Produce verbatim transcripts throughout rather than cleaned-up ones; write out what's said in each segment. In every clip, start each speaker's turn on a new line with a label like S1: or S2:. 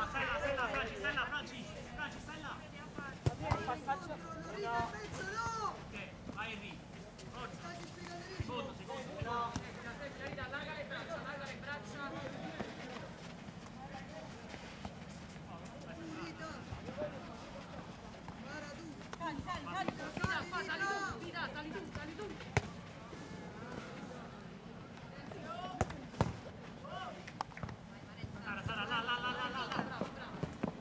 S1: stai là, stai là, Franci, stai là, Franci, Franci, stai là.
S2: Passaggio. No.
S1: Ok, vai Enrico. Forza. Secondo, secondo, secondo.
S2: No. Allarga le braccia, allarga le braccia. Sali, sali, sali. Vida, qua, sali tu, Vida, sali tu, sali tu.
S1: Sara, Sara, là, là, là, là, là, là.
S2: Bravo, bravo.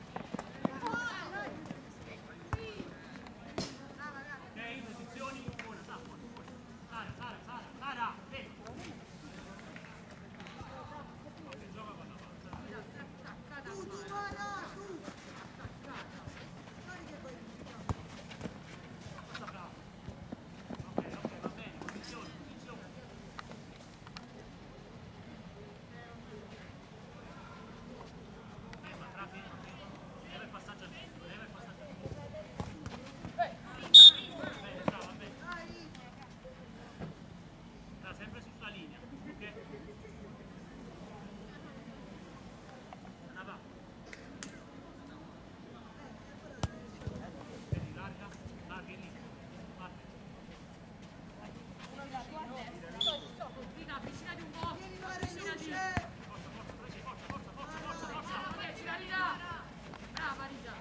S1: Ok, posizioni, buona, sta, buona, buona. Sara, Sara, Sara, Sara, ferma. Ok, gioca con la palla.
S3: Tu, tu, Mara, tu!
S1: Forza, bravo. Ok, ok, va bene, posizione, posizione. Ferma, tra ferma, ferma. Leva il passaggio a dentro, leva il passaggio a dentro. Bene, bravo, bene. Sta sempre su sta linea, ok? Anna va. Vedi, larga, larga lì. Parte.
S2: Vida, avvicinati un po'.
S3: Vieni, Mara, in
S2: Avvicinati.
S3: luce!
S1: Forza, forza, Franci, forza, forza, forza, forza, forza.
S2: Brava, Rita, Rita. Brava, Rita.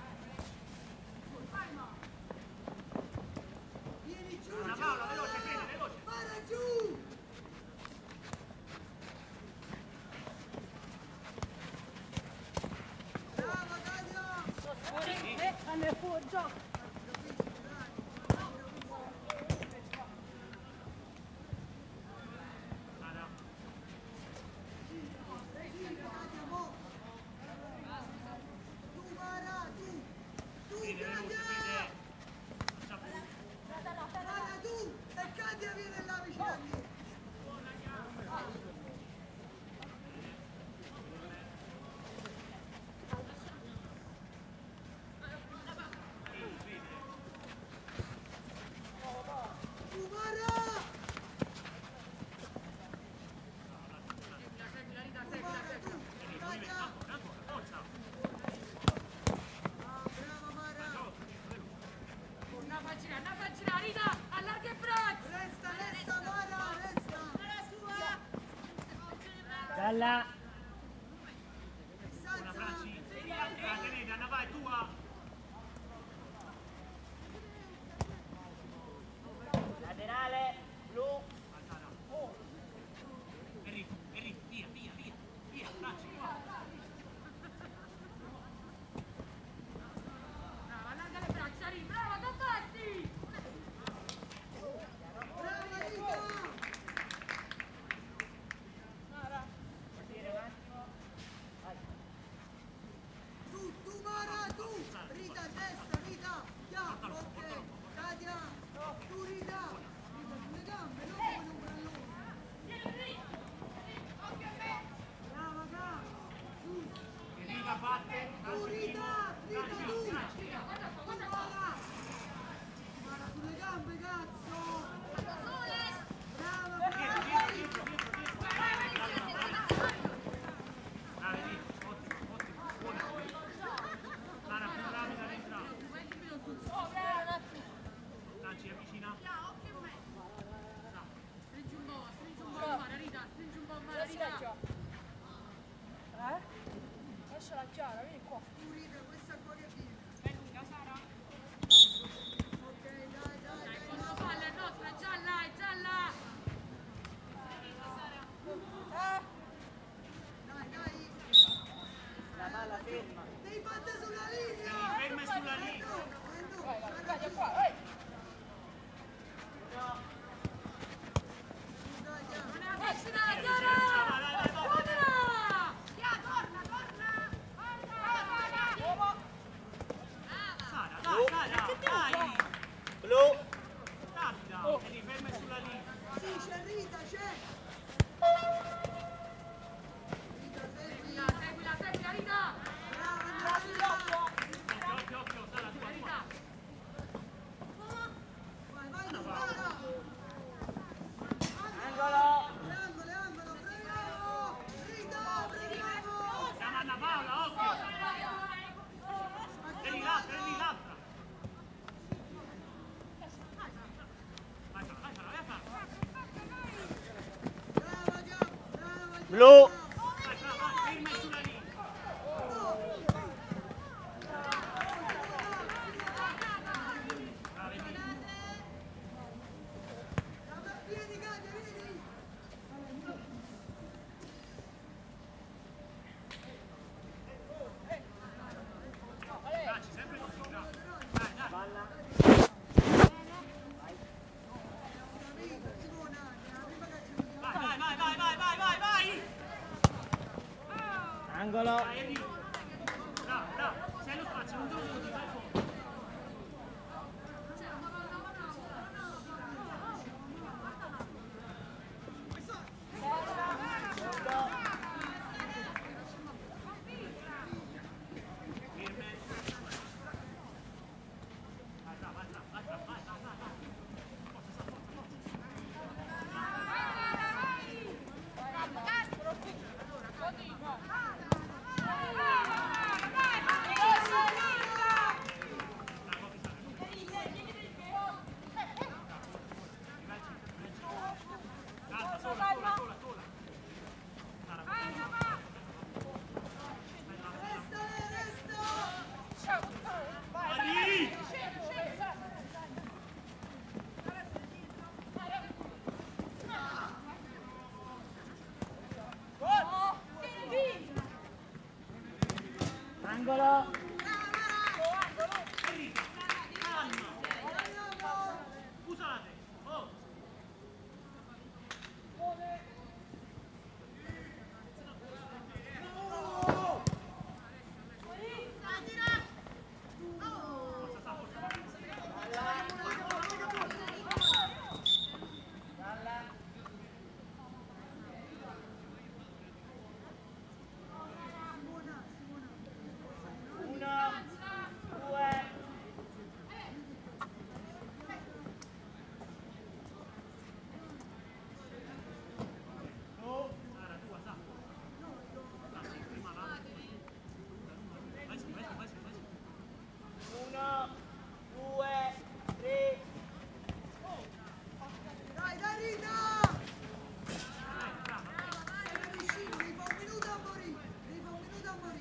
S3: Vieni giù!
S1: Anna Paola, veloce, bene, veloce.
S3: Mara, giù! Brava, Katia!
S2: Anne fuori, gioco.
S1: Sara.
S3: Katia, mo! Tu, Mara, tu! Tu,
S1: Bene, veloce,
S3: Katia!
S1: bene. Lascia fuori.
S3: Mara, tu! E Katia viene là vicino a te! Tu, Mara!
S2: Seguila, seguila, Rita,
S3: Tu,
S2: seguila,
S3: Mara, tu!
S2: seguila.
S3: Katia!
S1: Ancora, ancora, forza.
S3: Ah, brava, Mara!
S2: Una pagina, una pagina, Rita, allarga il braccio.
S3: Resta, resta, Mara, resta!
S4: Dalla.
S1: Buona
S3: Salza!
S1: Franci. Grande, vedi, Anna vai, tua.
S4: Laterale. Blu.
S1: Vai, Sara. Enrico, Enrico, via, via, via. Via, Franci, qua.
S2: Brava, allarga le braccia, Rita. Brava, combatti.
S3: Brava, Rita!
S4: Partire un attimo. Vai.
S3: Tu, tu, Mara, tu! Rita, a destra, Rita! Ya, ok! Katia! Tu, Rita! Rita, sulle gambe, non come un pallone! Brava, Ga! Tu!
S1: Enrica batte.
S3: Tu, Rita! Rita, tu!
S1: Franci,
S3: Tu, Mara! Mara, sulle gambe, cazzo! Brava,
S1: dietro,
S3: brava!
S1: dietro, dietro, dietro, dietro. Bravi, Enrico, ottimo, ottimo, buona. Sara, più rapida dentro.
S2: Vai subito su.
S1: Franci, avvicina.
S2: Stringi un po', stringi un po' Mara, Rita, stringi un po' Mara, Rita.
S5: Eh? Lasciala chiara, vieni qua.
S3: Tu, Rita, questa qua che viene!
S2: È lunga, Sara.
S3: Ok, dai, dai,
S2: Dai,
S3: dai,
S2: quando
S3: dai!
S2: palla è nostra, è gialla, è gialla.
S5: Eh?
S3: Dai, dai!
S4: La palla ferma.
S3: Devi battere sulla linea!
S1: Sì, ferma e sulla linea.
S3: Prendo,
S5: Vai, vai,
S3: Mara,
S5: vai,
S3: tu!
S5: qua, vai.
S3: Tu, dai, ya!
S2: Non è avvicina,
S1: Vai,
S2: Chiara.
S1: vai, vai, vai, vai.
S2: Supera. Via, torna, torna.
S1: Sara, dai, Sara, dai.
S4: Blu.
S1: Rapida. Vedi, ferma e sulla linea.
S3: Sì, c'è Rita, c'è! Rita, segui!
S2: Seguila, seguila, seguila, Rita.
S3: Brava, Andrea!
S1: Occhio, occhio, occhio, Sara, tua, tua.
S2: Rita.
S4: Blu.
S1: Vai, vai, vai, ferma e sulla linea. Bravi, vedi.
S3: Vieni, Gaia, vieni!
S1: Dacci, sempre così, bravo. Dai, dai.
S4: Palla.
S1: Vai, vai, vai, vai, vai, vai, vai, vai.
S4: Angolo.
S1: Vai, Enrico. Bravo, bravo. C'è lo spazio, non devo dire, vai fuori. Calma, sola, sola, sola, sola. Vai!
S4: Angolo.
S1: Enrico, calma. Scusate. Oh.
S4: Uno. Due.
S1: Sara, tua, sa. Ah, sì, prima là. Vai su, vai su, vai su, vai su.
S4: Uno. Due. Tre.
S3: Dai, dai, Rita! Sei vicino, mi fa un minuto a morire! Mi fa un minuto a morire!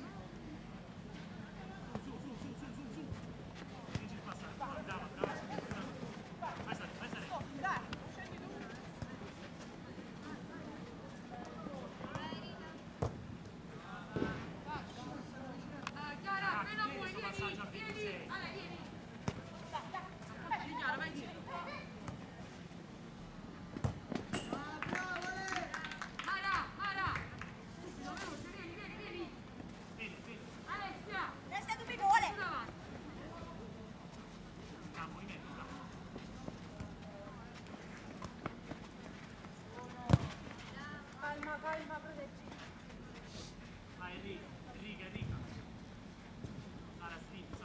S1: Su, su, su, su, su, su. Vinci il passaggio. Brava, brava, brava. Vai, Sara, vai, Sara.
S2: Chiara, appena
S1: Vieni,
S2: puoi,
S1: sto
S2: vieni,
S1: passaggio a
S2: vieni.
S1: ventisei.
S2: Ale, vieni. Chiara, vai in centro.
S3: Ah, bravo, Ale!
S2: Mara, Mara. Subito, veloce, vieni, vieni, vieni.
S1: Vedi, vedi.
S2: Alessia.
S5: Resta tu bigole.
S2: Tu davanti.
S1: Ah, movimento, bravo.
S5: Calma, calma, proteggi.
S1: Vai, Enrico, Enrico, Enrico. Sara, strizza.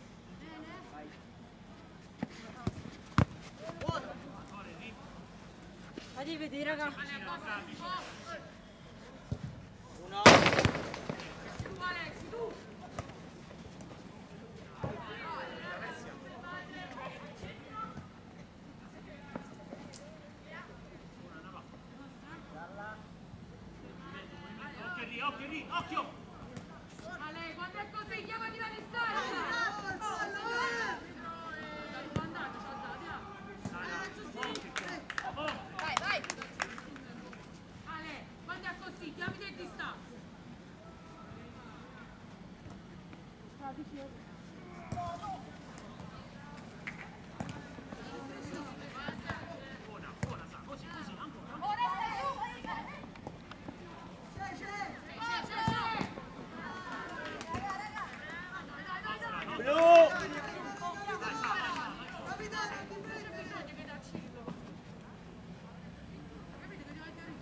S1: Ancora, Enrico.
S5: Fatti vedere, raga.
S1: Vicino, bravi.
S4: Uno.
S2: Tu, Alessi, tu.
S1: Occhio lì, occhio lì, occhio!
S2: Ale, quando è così, chiamati la distanza.
S3: Bravo, il fallo, Ale!
S2: Dai, vantaggio, ci ho dato, eh.
S1: Sara, forte qua. Forte.
S5: Vai, vai.
S2: Ale, quando è così, chiamati a distanza.
S1: Buona, buona, Sara, così, così, ancora.
S5: Ora stai tu.
S3: C'è, c'è!
S2: C'è, c'è, c'è.
S4: Blu.
S3: Capitano, ti prego!
S2: Bisogna che dacci il gol. Capite che davanti a Rita?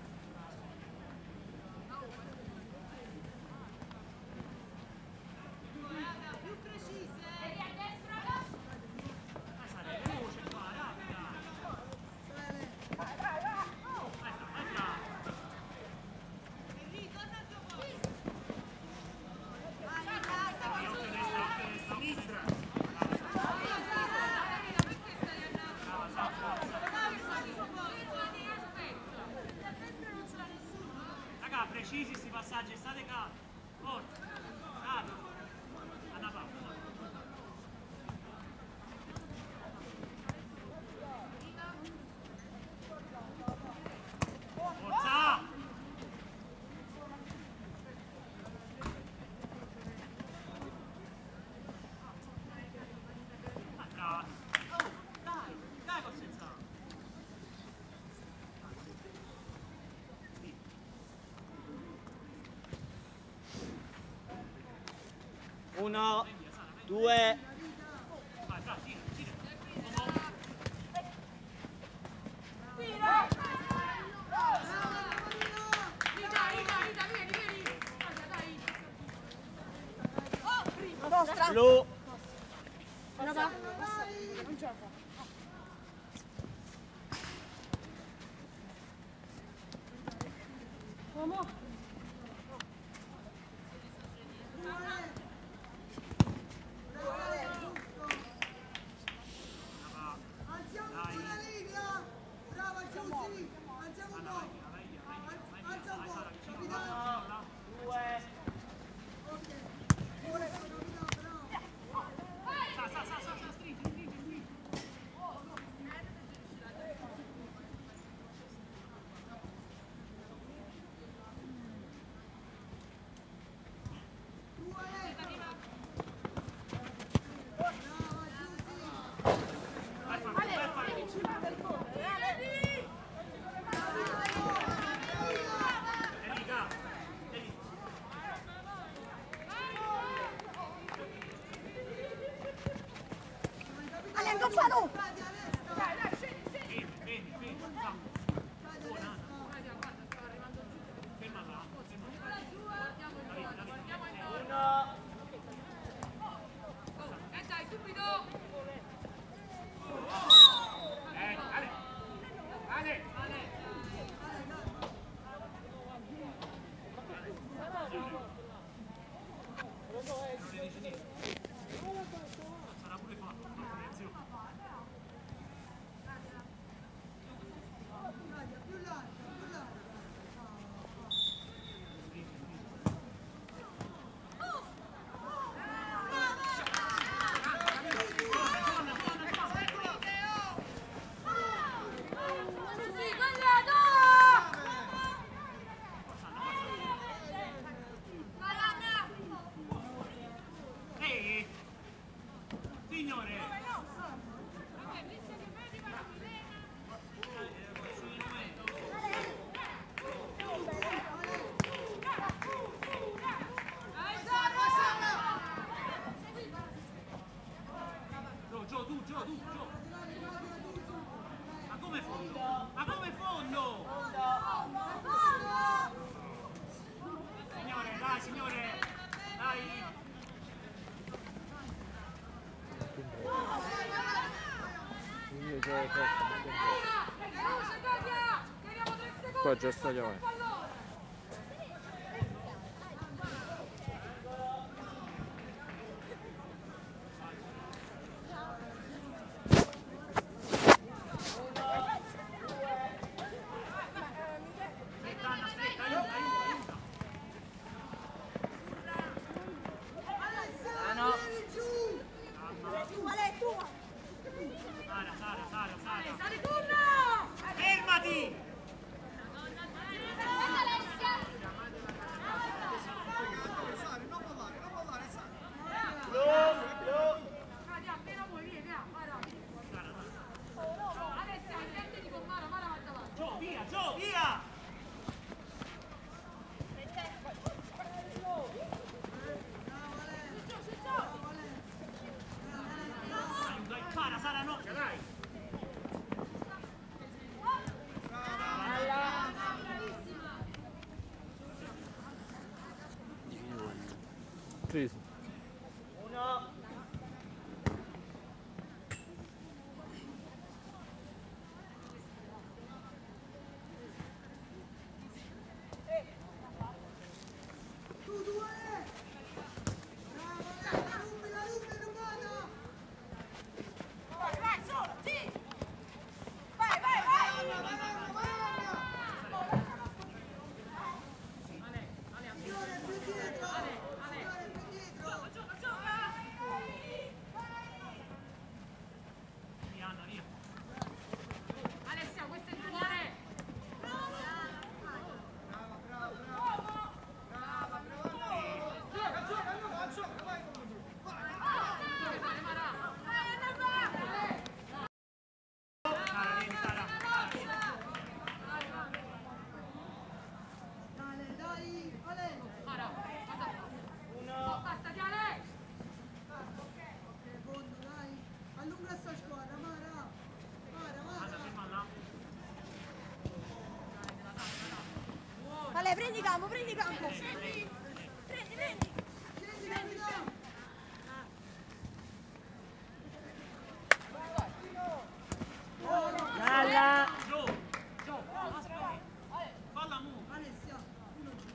S2: Più precise. Eri a destra.
S4: Uno, due.
S1: Vai, vai, tira, tira.
S2: Rita, Rita, Rita, vieni, vieni. Dai, dai.
S5: La vostra?
S4: Blu.
S5: Una va?
S2: Non ce la fa.
S5: Uomo.
S3: Alziamo la linea! Brava Giussi! Alziamo un po'! Al- Alza un po'! Capitano!
S4: Uno, due.
S3: Ok! Ora sono capitano, bravo!
S1: Sa, sa, sa, sa, sa, stringi, stringi, stringi. Vai, fai, vai, fai. Enrica, devi.
S5: Ale, aggancialo!
S3: Cadi a destra!
S2: Dai, dai, scendi, scendi.
S1: Vieni, vieni, vieni. Fa.
S3: Cadi a destra!
S2: Guarda, guarda, sto arrivando giù.
S1: Ferma là, ferma là.
S2: Guardiamo il gol, guardiamo il gol.
S4: Uno.
S2: Oh, e dai, subito.
S1: Eh, Ale. Ale. Sarà pure fatto, fa protezione.
S3: Cadi, più larga, più larga!
S2: Sì, guarda!
S1: Ehi! Signore! Gio, Gio, tu, Gio, tu, Gio! Ma come fondo? Ma come fondo? Signore, dai, signore! Dai!
S6: Qua già sta chiamando.
S1: Aspetta, Anna, aspetta, aiuta, aiuta, aiuta!
S4: Ano.
S3: Vieni giù!
S5: Qual è tua?
S1: Sara, Sara, Sara, Sara!
S2: Sali turno!
S1: Fermati!
S4: Blu. Blu.
S2: Cadi, appena vuoi, vieni, via, vai, vai. Alessia, attenditi con Mara, Mara va davanti.
S1: Gio, via, Gio, via! Aiuta, impara, Sara, no, dai!
S6: Crisi.
S4: Uno.
S3: Tu due! Bravo, la lumbe, la lumbe, non vada!
S5: Vai, vai, solo, sì! Vai, vai, vai!
S3: Vai, vai, vai! Signore, più dietro! Signore, più dietro!
S5: prendi campo, prendi campo. Prendi, prendi.
S3: Scendi, capitano!
S4: Gialla.
S1: Gio, Gio, aspetta. Falla mu.
S3: Alessia, uno giù.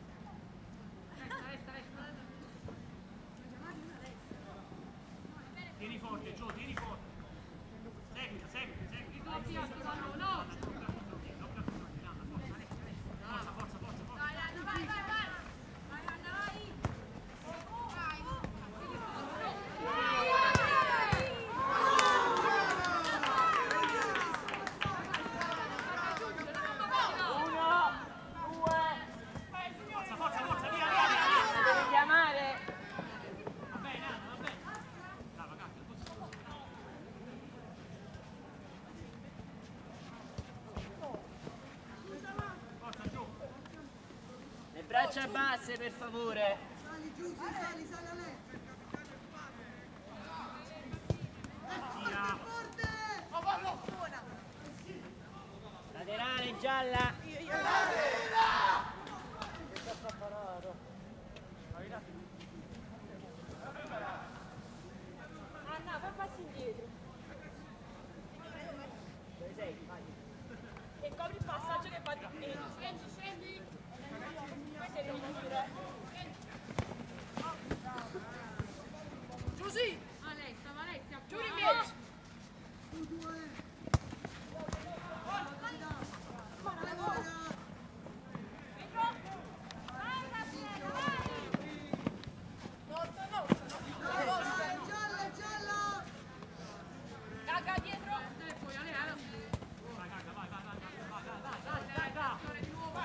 S1: Tieni forte, Gio, tieni forte. Seguita, seguita, seguita.
S2: Oggi attivano, no!
S1: Forza, forza, forza, forza.
S2: Dai, Anna, vai, vai, vai! Vai, Anna, vai!
S4: Uno, due.
S1: Forza, forza, forza, via, via, via.
S4: Devi chiamare.
S1: Va bene, Anna, va bene. Brava, cacchio, così. Forza, Gio.
S4: Le braccia basse, per favore.
S3: Sali giù, sì, sali, sali a lei.
S1: Via.
S3: Forte!
S4: Laterale gialla.
S5: Anna, fai passi indietro.
S4: Dove sei? Vai.
S5: E copri il passaggio che va di dentro.
S2: Scendi, scendi!
S5: Questo è il muro. Giusì,
S2: Alessia, Alessia,
S5: giù invece.
S3: Tu due! Vai, ora! Dai, vai, gialla, gialla!
S5: Gaga dietro.
S2: E poi Ale, Ale,
S1: Vai, cacca, vai, vai, vai, vai, vai, vai, vai, dai, dai.
S2: di nuovo!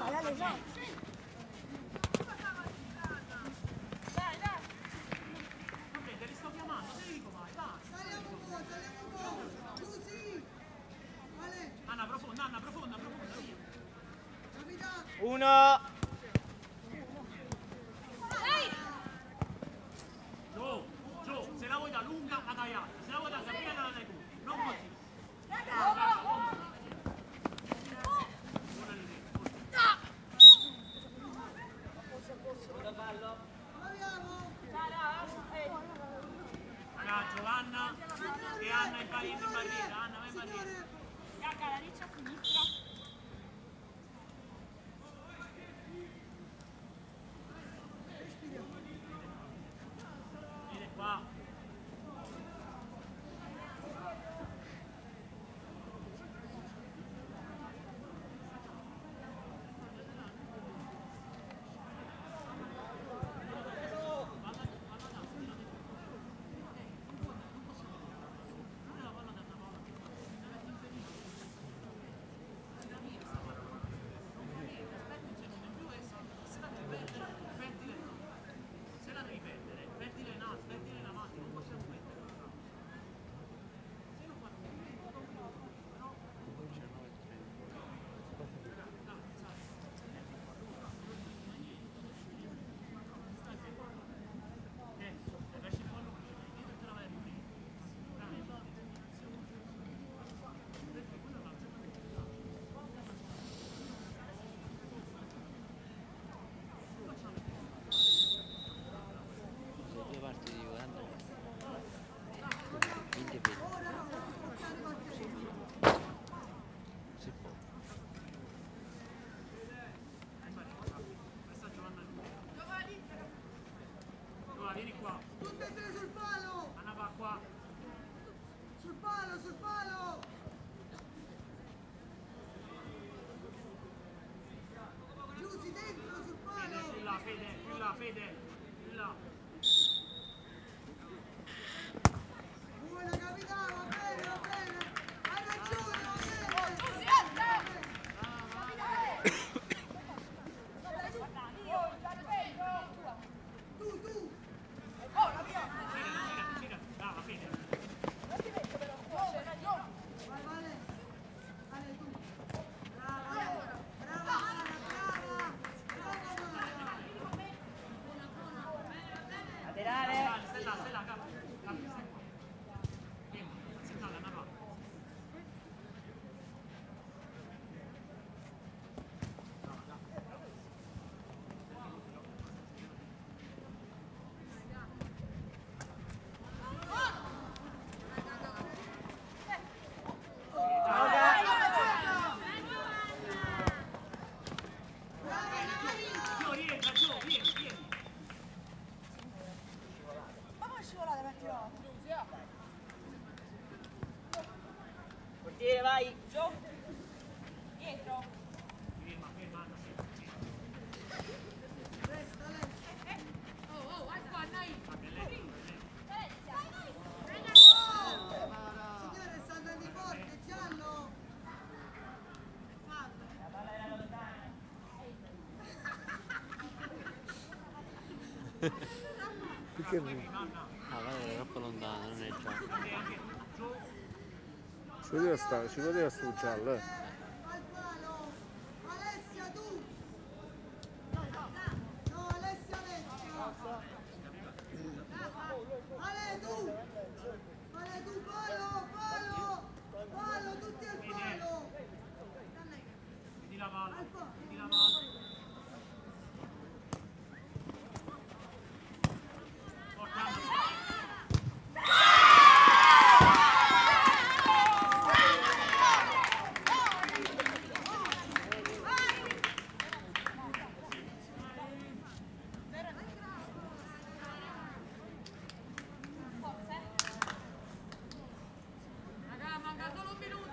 S5: Dai, dai.
S1: Vabbè, te li sto chiamando, Federico, vai, vai.
S3: Saliamo un po', saliamo un po'! Giusì! Ale,
S1: Anna, profonda, Anna, profonda, profonda, via.
S3: capitano!
S4: Uno.
S1: Gio, Gio, se la vuoi da lunga la dai alta, se la vuoi da Sabrina la dai tu, non così.
S4: Secondo fallo.
S3: Proviamo!
S1: Raga, Giovanna e Anna in barriera, in barriera, Anna vai in barriera.
S3: Signore!
S5: Gaga, la riccia a sinistra.
S1: Vieni qua. Se la devi perdere, perdile in alto, perdile in avanti, non possiamo mettere. Se non fanno
S6: Due parti di Uganda. Vinte per.
S3: Ora no, toccare Matteo!
S6: Si può.
S1: questa Giovanna Giovanna, vieni qua.
S3: Tutte e tre sul palo!
S1: Anna va qua.
S3: Sul palo, sul palo! Giussi dentro, sul
S1: Fede,
S3: palo!
S1: più là, Fede, più là, Fede, più là.
S3: Buona capitano, va bene, va bene! Hai ragione, va bene! Tu, tu!
S1: Girati, girati, brava Fede.
S3: Vai, vale! Vale, tu! Brava, brava, Mara, brava! Brava, Mara!
S4: Laterale.
S1: Stai là, stai là, capo. Capo, stai qua. Vieni, stai là, Anna va.
S4: Portiere, vai!
S5: Dietro.
S1: Ferma, ferma,
S3: Resta lei.
S2: Oh, oh, vai qua, dai.
S3: Signore, sta andando di forte, giallo. Fallo.
S6: Perché ridi? Ah, guarda, è troppo lontano, non è già.
S7: Ci poteva stare, ci poteva stare un giallo, eh.
S3: Al palo. Alessia, tu. No, Alessia, Alessia. Ale, tu. Ale, tu, palo, palo. Palo, tutti al palo.
S1: vedi la palla,
S3: Al palo.
S1: vedi la palla.
S2: Raga, manca solo un minuto.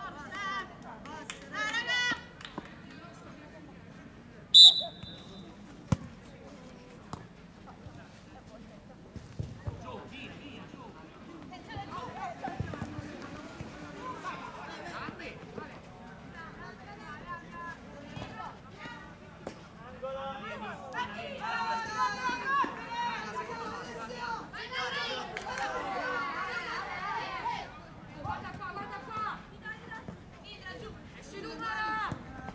S2: Guarda qua, guarda qua. Esci numero.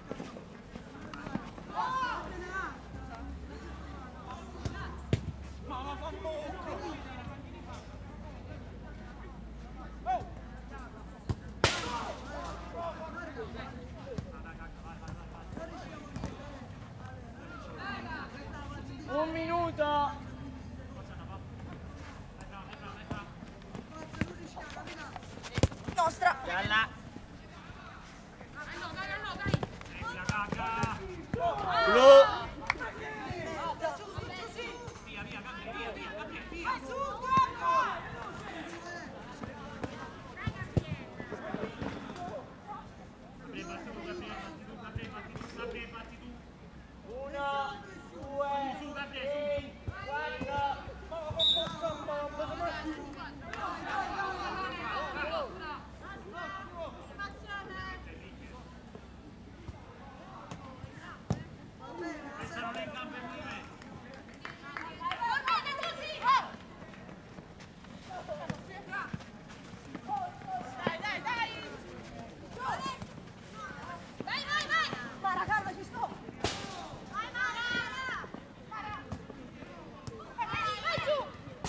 S4: Un minuto!
S5: Nostra.
S4: Gialla!
S2: Dai, no, dai, no, dai.
S1: Prendi la cacca.
S6: Blu!
S1: Via, via, Gabriele, via, via, Gabriele, via. Gabriele, batti tu, Gabriele, batti tu, Gabriele, batti tu, Gabriele, batti tu.
S4: Uno, due,
S1: Su, Gabriele, su, su.
S4: quattro!
S1: Restano le gambe in movimento.
S5: Dai, dai, dai. Vai, vai, vai. Mara, Carla, ci sto. Vai, Mara. Mara. Vai, vai giù.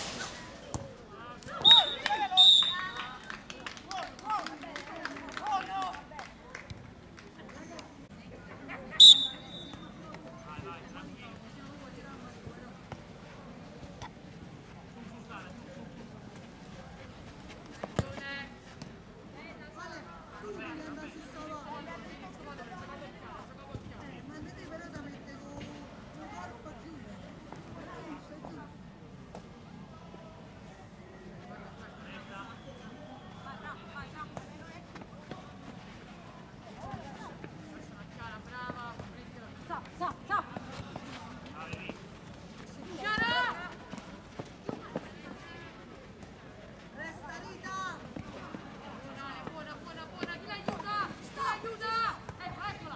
S5: Oh, no.
S1: Vai, vai, tranquillo. Su, su, Sara, su, su.
S3: Ale, tu devi andare su sta volta. Eh, ma vedi però da mettere su un corpo giusto. Giusto, giusto.
S2: Brava.
S5: Sa, sa, sa.
S2: Chiara.
S3: Resta Rita.
S2: Dai, buona, buona, buona. Chi l'aiuta? Chi l'aiuta? Ecco, eccola.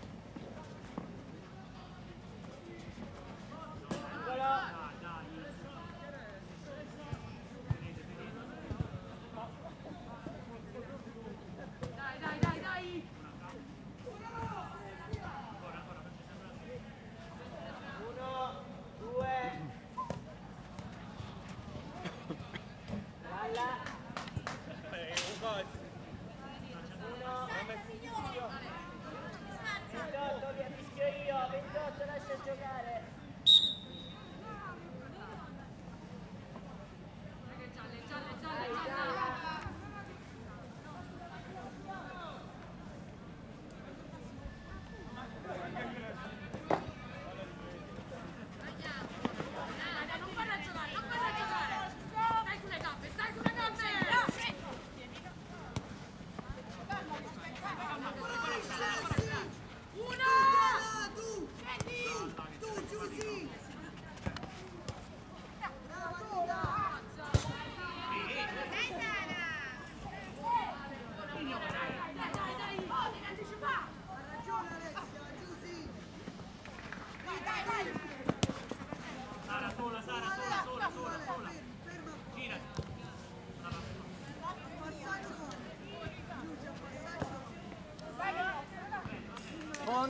S1: Dai, dai.
S2: Dai, dai, dai, dai.
S4: Uno, due. Gialla. Uno. ventotto, vi fischio io. ventotto, lascia giocare.
S2: Gialle, gialle,
S4: Dai,
S2: gialle,
S4: gialla.
S2: gialle. Dai, dai, non farla giocare, non farla giocare. Stai sulle gambe.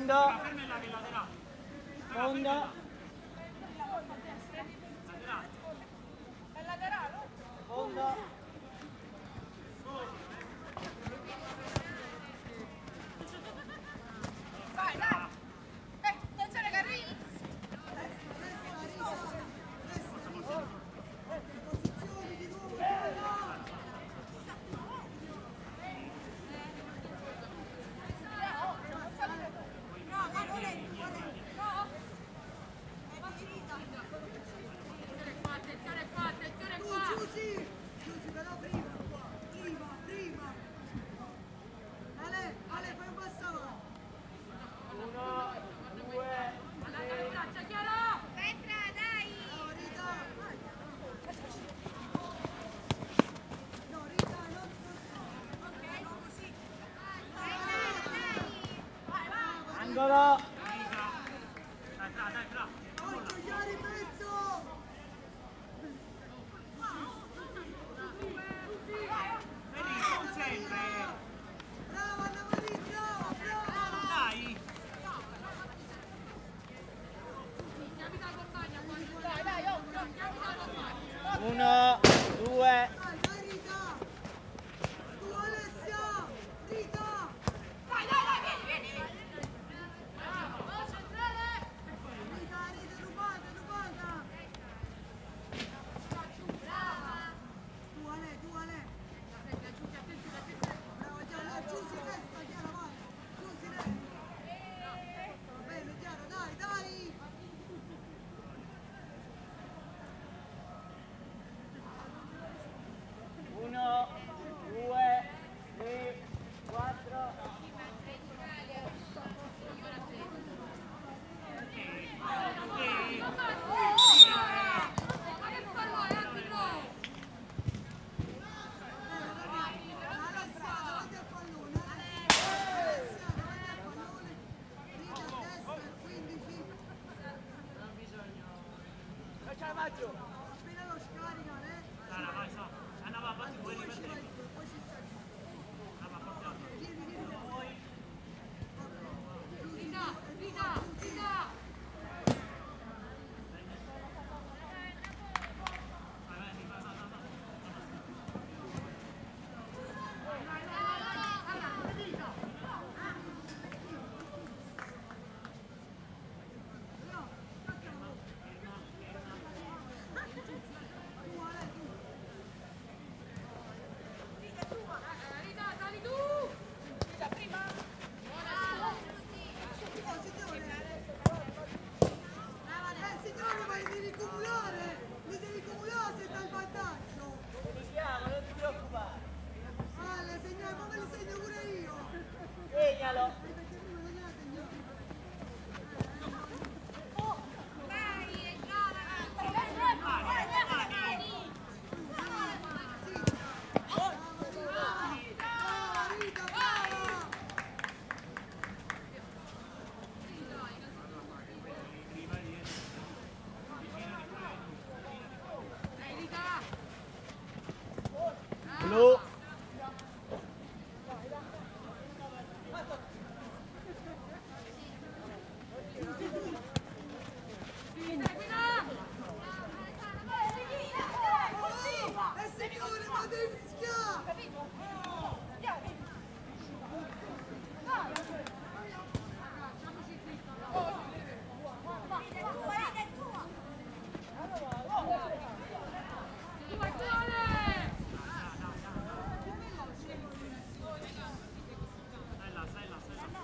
S4: Fondo.
S1: Fermela che laterale.
S4: Fondo.
S2: È laterale?
S4: Fondo.
S2: Vai, dai! Eh, attenzione che arrivi!
S3: Posizioni di nuovo, Giulia!
S2: No, ma non è, non è, no! Attenzione qua, attenzione qua, attenzione
S3: Tu,
S2: qua!
S3: Giusy! Giusy, però prima, prima, prima! Ale, Ale, fai un passo avanti!
S4: Uno, due,
S2: Allarga le braccia, chiaro!
S5: Petra, dai!
S3: No, Rita! No, Rita, non...
S2: Ok, non così!
S5: Vai, vai!
S4: angolo.
S1: Dai, dai, dai, bravo.
S3: Occhio, chiaro in mezzo!
S1: Vedi, non sempre.
S3: Brava, Anna Maria, brava, brava!
S1: Dai.
S2: Chiami la compagna, dai, dai, oh, chiami la compagna!
S4: Uno, due.
S3: Dai, dai, Rita! Tu, Alessia! Rita!
S2: Dai, dai, dai, vieni, vieni, vieni! Bravo, centrale!
S3: Rita, Rita, rubata, rubata! Tu, Ale, tu, Ale! Brava, Chiara, Giusy, resta, Chiara, vai! Giusy, resta! Va bene, Chiara, dai, dai!
S4: Uno, due, tre, quattro.
S2: Ma che fallo è, arbitro?
S3: Alessia, davanti al pallone! Alessia, davanti al pallone! Rita, a destra, quindici! Appena lo scarica, eh!
S1: Sara, vai, Sara. Anna, va, fatti fuori,
S3: Poi ci
S1: fatti.
S3: vai, poi ci stai!
S1: Anna, fatti altro.
S3: Vieni, vieni!
S2: Rita, Rita, Rita!
S1: Vai, vai, vai, vai, vai, vai.
S2: Rita, sali tu! Rita, prima!
S3: Oh, signore! Eh, signore, ma li devi cumulare! Li devi cumulare se dai il vantaggio!
S4: Ti chiamo, non ti preoccupare.
S3: Ale, signore, ma me li segno pure io!
S4: Segnalo.
S3: Eh, perché prima non gliela segnavo.
S5: Vai, entrala!
S3: Brava, Rita, brava!
S2: Dai, Rita!
S4: Blu.
S2: Seguila!
S3: Oh, eh, signore, ma devi fischiare!
S2: Tu vai, Gione!
S1: Stai là, stai là, stai là.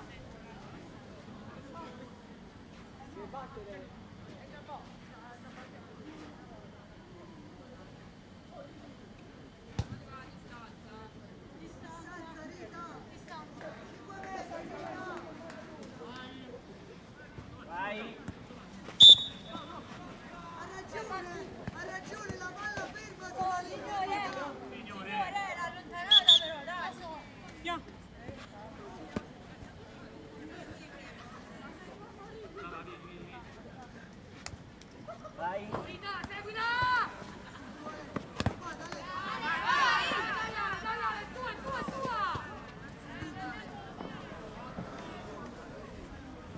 S3: Distanza, Rita! cinque metri, Rita!
S4: Vai.
S3: Ha ragione, ha ragione, la palla ferma sulla linea, Rita!
S5: Signore, era allontanata però, dai!
S4: Vai.
S2: Rita, seguila!
S3: Guarda, lei!
S2: Dai, dai, dai, dai, è tua, è tua, è tua!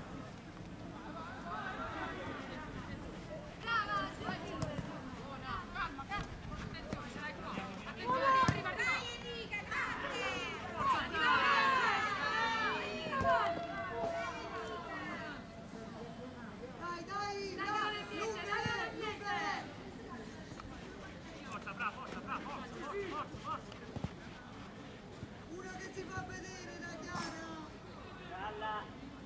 S3: Uno che si fa vedere da Chiara.
S4: Gialla.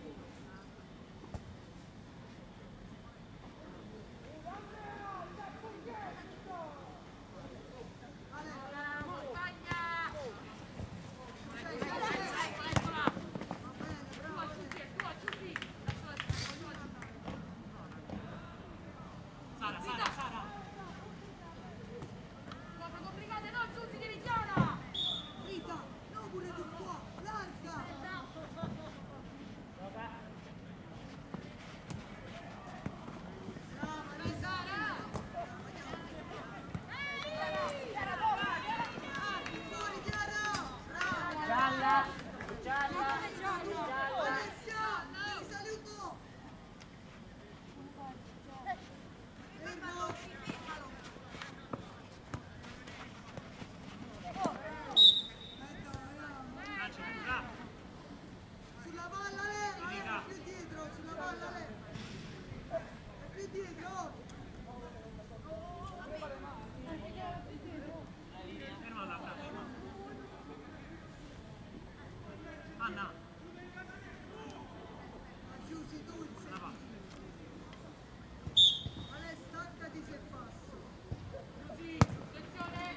S1: Sara, Sara, Sara.
S2: Cosa complicate, no, Giussi, di Richiana!
S3: Rita, no pure tu qua, larga. Brava, Rita. Fuori, Chiara. Brava.
S4: Gialla. Gialla. Gialla.
S3: Alessia, ti saluto. Fermo.
S1: Lanci, bravo.
S3: Sulla palla, Le. Ah, più dietro, sulla palla, Le. Più dietro.
S1: Fermala, bravo, fermala. Anna,
S3: Giussi, tu.
S1: la palla.
S3: Ale, staccati se passo.
S2: Giussi, attenzione!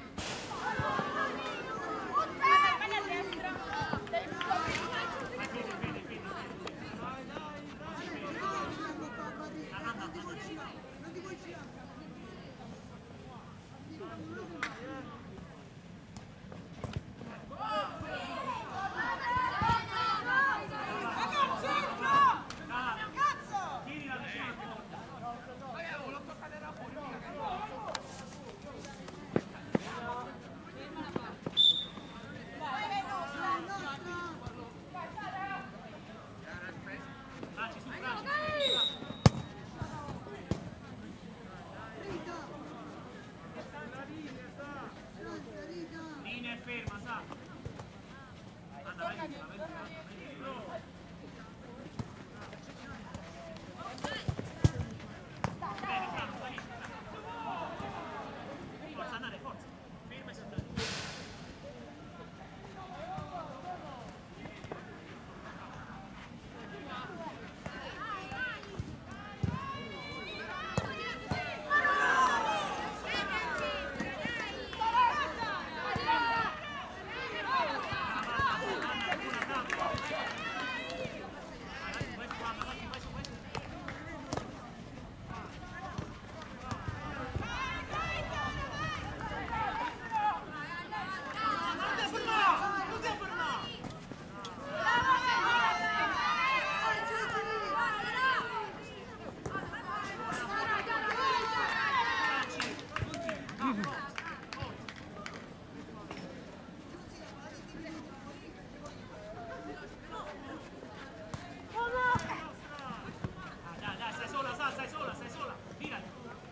S1: Vedi, vedi, vedi.
S3: Ale, no, papà, Rita. Non ti vuoi girare, non ti vuoi girare.
S1: Tiri la vicina. Lanci su, lanci su.
S3: Rita. Forza, Rita.
S1: Linea è ferma, sa. Anna, vai, vai, vai, vai, vai. Bene, bravo, bravissimo. Forza, andare, forza. Ferma e si andare. Dai, dai, stai sola, sa, stai sola, stai sola. Virati.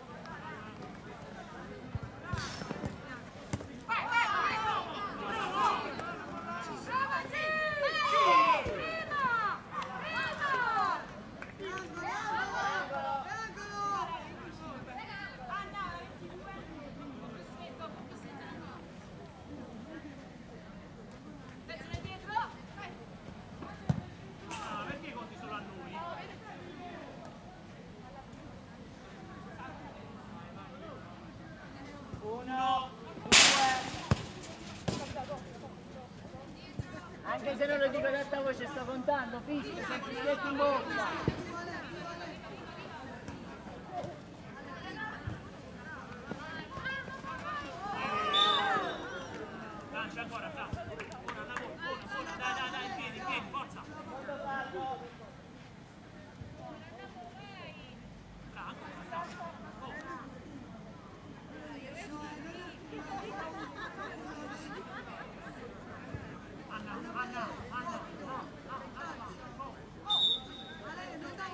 S1: Ah, perché conti solo a noi?
S4: Uno, due. Anche se non lo dico ad alta voce, sto contando, fischio, sempre diretto in bocca.
S1: Lancia ancora, bravo. Buona, lavoro, buona, buona. Dai, dai, dai, in piedi, in piedi, forza. Bravo, ancora, bravo. Oh. Anna, Anna, Anna, no, no, no, no.
S3: Ale, non dai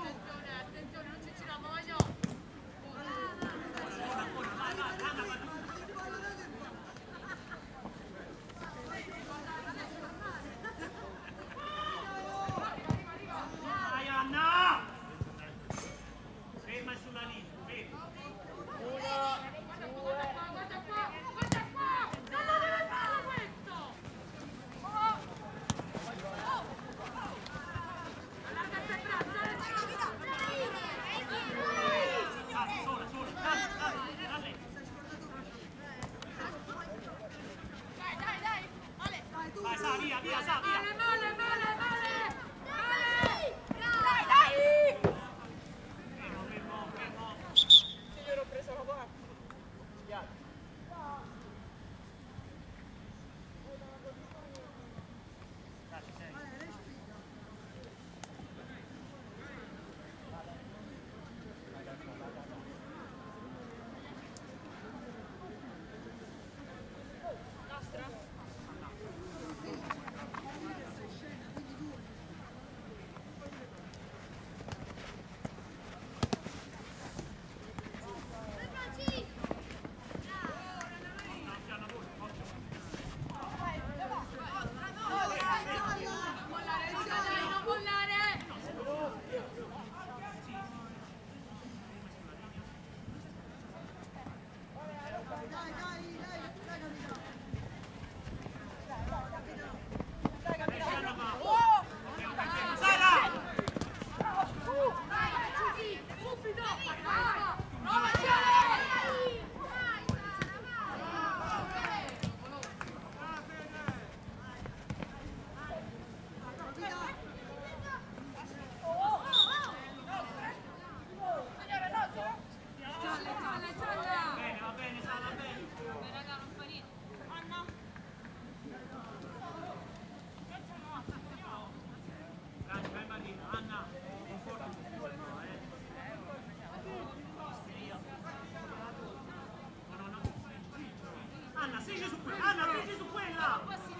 S1: Anna, stringi su quella! Anna, stringi su quella!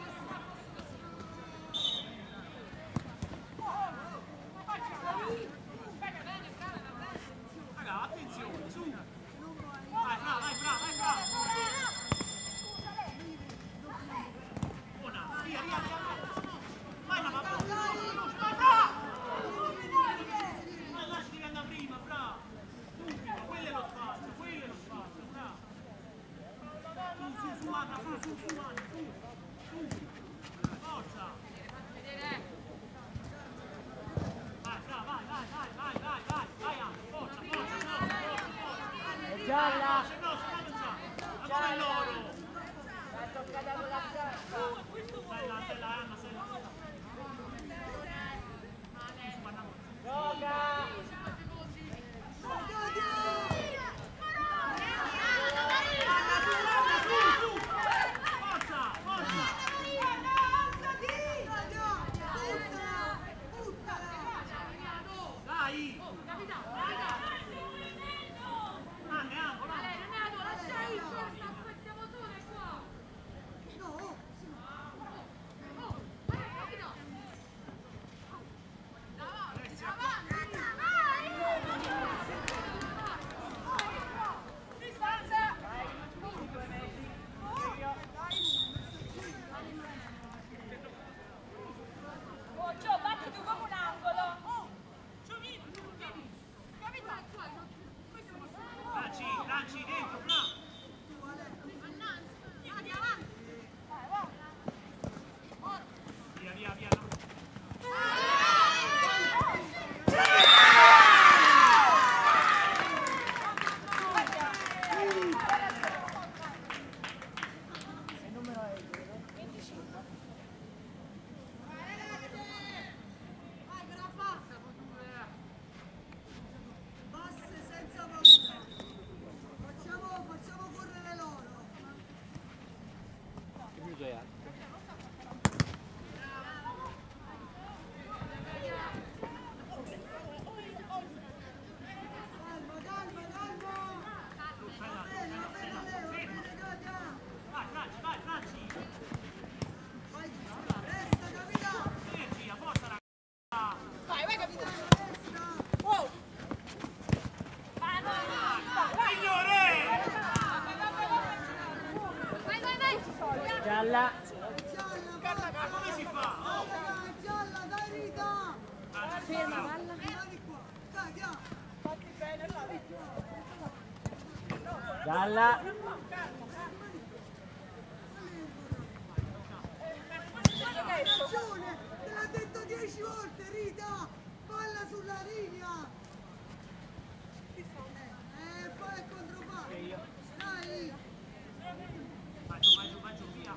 S1: Raga, attenzione, su! Vai, Fra, vai, Fra, vai, Fra! Buona, via, via, via! Vai, mamma, vai, Fra! Vai, là, ci devi andare prima, Fra! Subito, quello è lo spazio, quello è lo spazio, Fra! Su, su, su, Anna, su, su, su, Anna, su! Su! Forza! Vai, Fra, vai, vai, vai, vai, vai, vai, vai, Anna, forza, forza, forza, forza, forza!
S4: È gialla!
S1: Se no, si avanza! Ancora è loro!
S4: L'ha toccata con la scarpa!
S1: Stai là, stai là, Anna, stai là!
S4: Gioca! Gialla!
S1: Come si fa?
S3: Gialla, dai Rita!
S2: Ferma, palla.
S3: Vieni qua, dai, andiamo!
S4: Gialla!
S3: Hai ragione! Te l'ha detto dieci volte, Rita! Palla sulla linea! Eh, poi è controballo! Dai!
S1: Vai giù, vai giù, vai giù, via!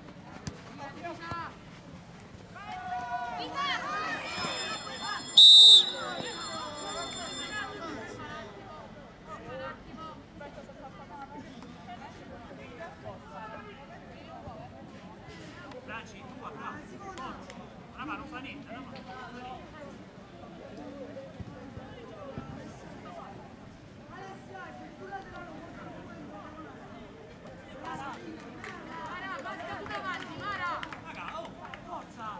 S1: Franci, tua, brava! Brava, non fa niente, no? Non fa niente. Raga, oh, forza!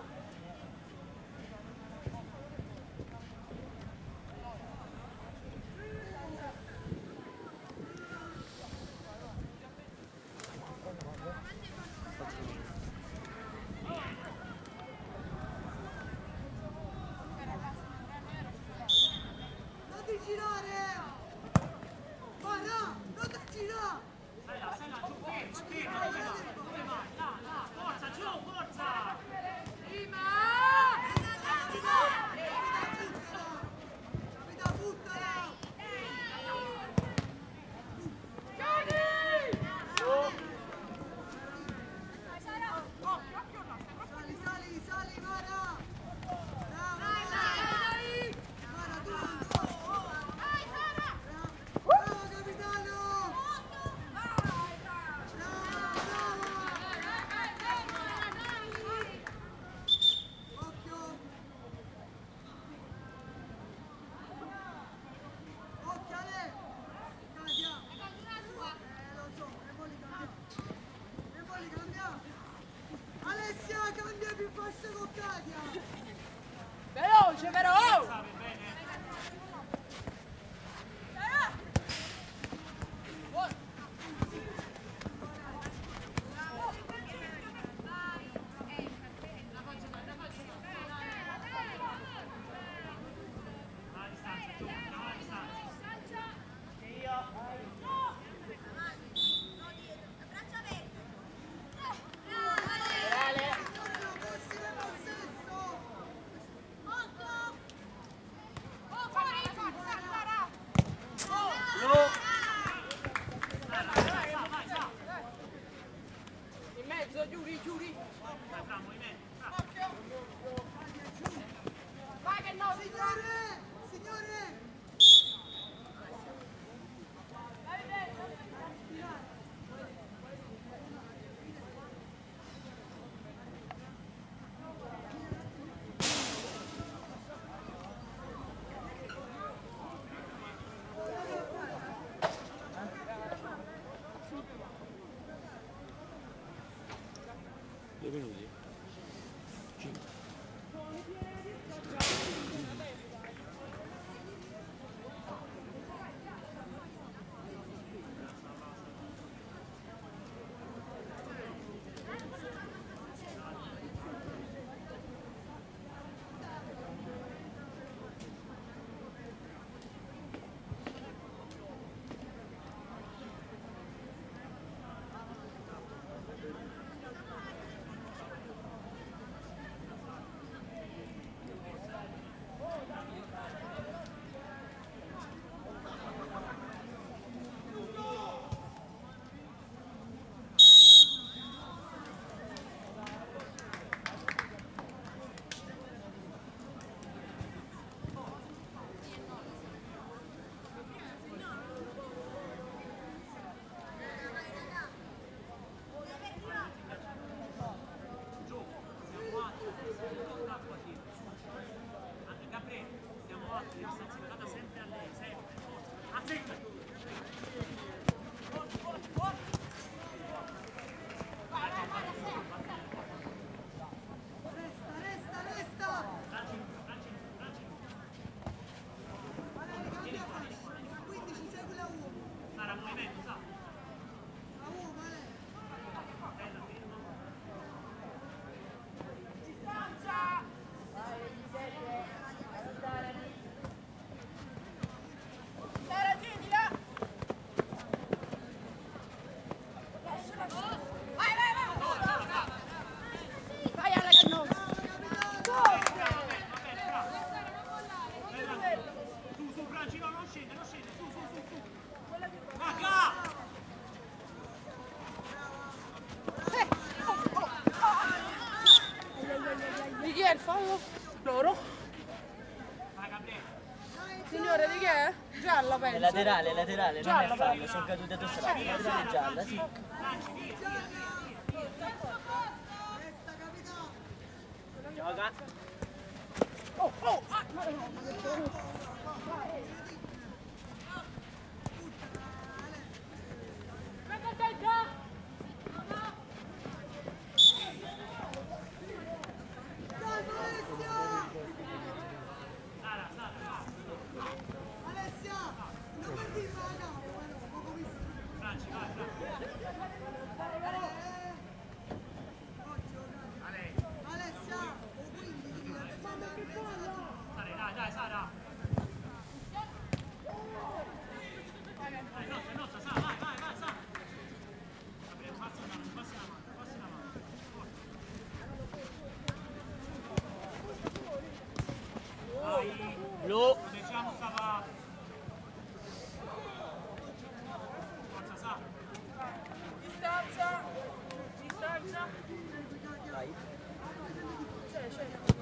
S3: Non ti girare! Guarda, non ti girare!
S1: Stai là, stai là, giù, fermo, fermo, dove vai? Dove vai? Là, là, forza, giù, forza!
S3: Capita, buttala! Sali, sali, sali, Mara! Brava! Mara, tu, tu! Bravo, capitano! Bravo!
S2: veloce però! Giuri, giuri! Vai che no,
S3: Signore! Signore!
S6: Due minuti.
S2: Di chi è il fallo? Loro? Signore, di chi è? Gialla, penso.
S4: È laterale, laterale, non
S2: Gialla,
S4: è fallo, sono cadute addosso alla laterale gialla, sì. Gioca.
S2: Oh, oh! Ah, ma no, ma che
S4: Lo.
S1: Diciamo stava... Forza, sa.
S2: distanza! Distanza!
S4: Vai.
S2: C'è, c'è.